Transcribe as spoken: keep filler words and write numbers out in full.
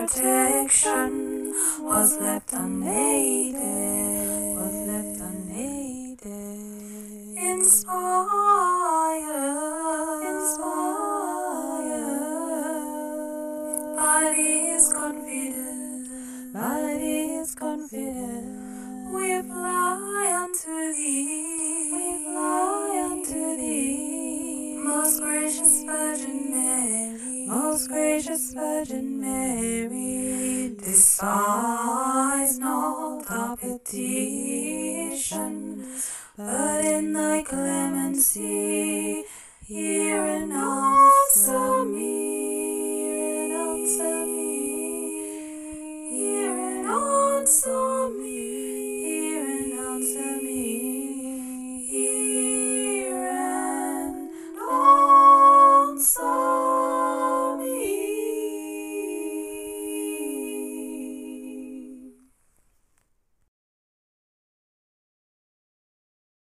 protection was left unaided, was left unaided. Inspired, inspired by this confidence, by this confidence, we fly unto thee, we fly unto thee, most gracious Virgin Mary, most gracious Virgin Mary. Despise not our petition, but in thy clemency hear and